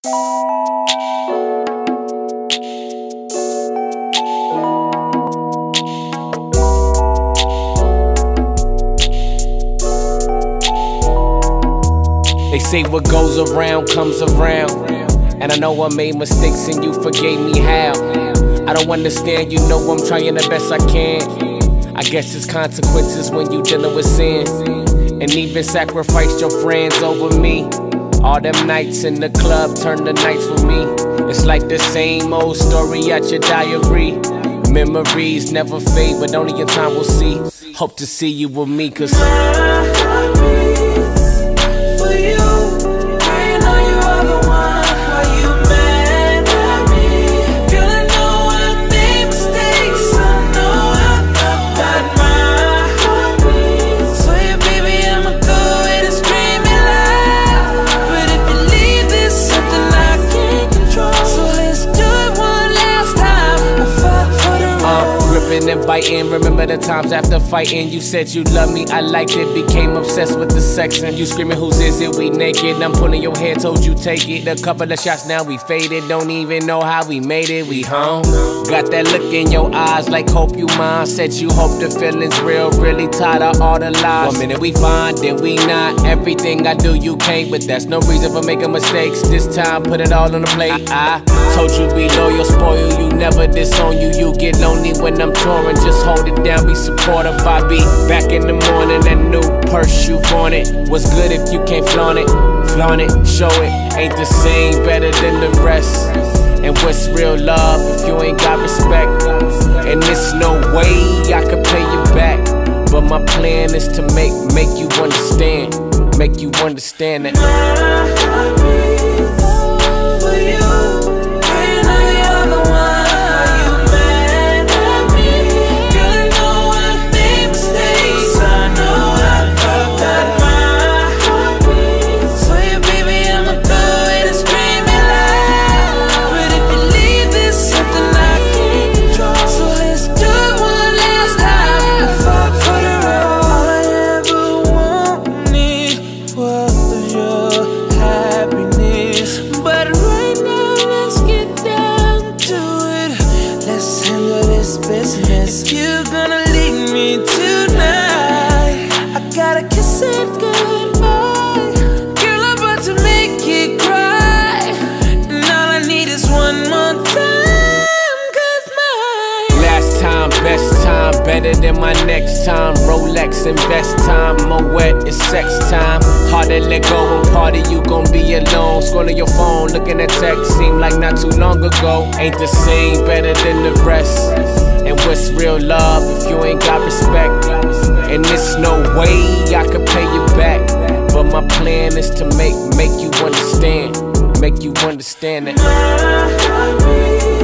They say what goes around comes around, and I know I made mistakes and you forgave me. How? I don't understand, you know I'm trying the best I can. I guess it's consequences when you dealing with sin, and even sacrificed your friends over me. All them nights in the club turned to nights with me. It's like the same old story at your diary. Memories never fade, but only in time we'll see. Hope to see you with me, cause and biting. Remember the times after fighting, you said you loved me, I liked it, became obsessed with the sex, and you screaming, whose is it, we naked, I'm pulling your hair, told you take it, a couple of shots, now we faded, don't even know how we made it, we home. Got that look in your eyes like hope you mine, said you hope the feelings real, really tired of all the lies. 1 minute we fine, then we not, everything I do you can't, but that's no reason for making mistakes, this time put it all on the plate. I told you be loyal, spoil you, never disown you, you get lonely when I'm touring, just hold it down, be supportive. I be back in the morning, that new purse you wanted. What's good if you can't flaunt it, show it. Ain't the same, better than the rest. And what's real love if you ain't got respect? And there's no way I could pay you back, but my plan is to make you understand, that If you're gonna leave me tonight, I gotta kiss it goodbye. Girl, I'm about to make it cry, and all I need is one more time, cause my last time, best time, better than my next time. Rolex invest time, more wet, it's sex time. Hard to let go and party, you gon' be alone. Scrolling your phone, looking at text, seemed like not too long ago. Ain't the same, better than the rest. And what's real love if you ain't got respect? And there's no way I could pay you back, but my plan is to make you understand, that